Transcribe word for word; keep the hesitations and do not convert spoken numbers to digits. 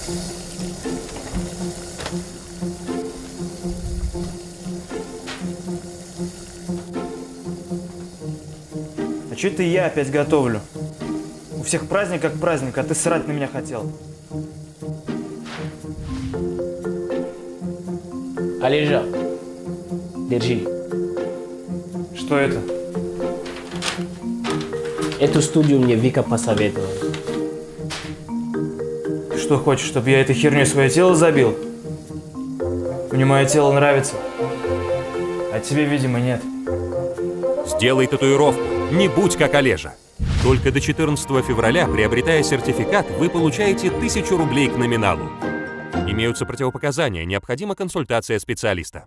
А чё это я опять готовлю? У всех праздник как праздник, а ты срать на меня хотел. Олежа, держи. Что это? Эту студию мне Вика посоветовала. Ты что хочешь, чтобы я этой херней свое тело забил? Мне мое тело нравится. А тебе, видимо, нет. Сделай татуировку, не будь как Олежа. Только до четырнадцатого февраля, приобретая сертификат, вы получаете тысячу рублей к номиналу. Имеются противопоказания, необходима консультация специалиста.